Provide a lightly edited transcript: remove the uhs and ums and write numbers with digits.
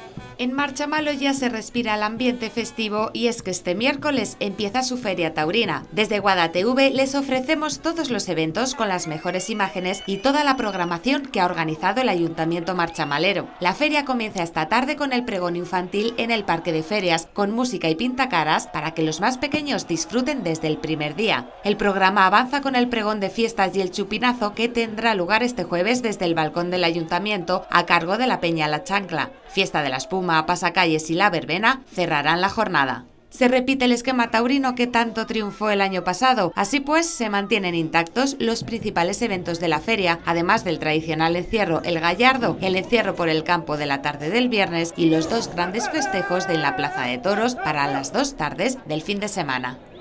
En Marchamalo ya se respira el ambiente festivo y es que este miércoles empieza su feria taurina. Desde GuadaTV les ofrecemos todos los eventos con las mejores imágenes y toda la programación que ha organizado el Ayuntamiento marchamalero. La feria comienza esta tarde con el pregón infantil en el Parque de Ferias, con música y pintacaras para que los más pequeños disfruten desde el primer día. El programa avanza con el pregón de fiestas y el chupinazo que tendrá lugar este jueves desde el balcón del Ayuntamiento a cargo de la Peña La Chancla. Fiesta de la Espuma, Pasacalles y la Verbena cerrarán la jornada. Se repite el esquema taurino que tanto triunfó el año pasado, así pues se mantienen intactos los principales eventos de la feria, además del tradicional encierro El Gallardo, el encierro por el campo de la tarde del viernes y los dos grandes festejos de la Plaza de Toros para las 2 tardes del fin de semana.